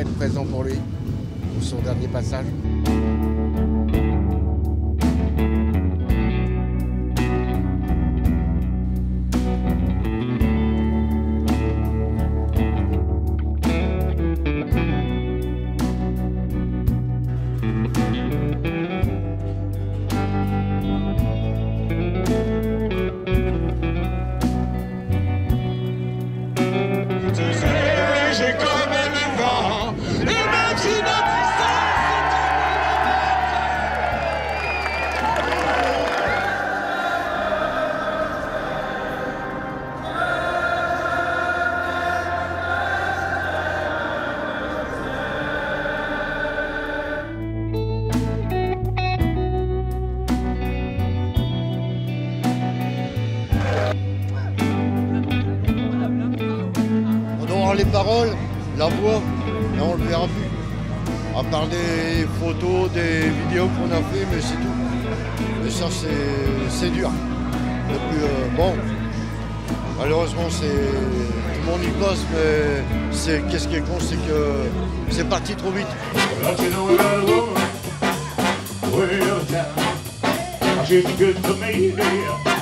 être présent pour lui, pour son dernier passage. J'ai comme le vent, et même si notre On aura les paroles, la voix, et on le verra plus. À part des photos, des vidéos qu'on a fait, mais c'est tout. Et ça, c'est dur. Et puis, bon, malheureusement, tout le monde y passe, mais qu'est-ce qui est con, c'est que c'est parti trop vite. Well, she's good to me, yeah.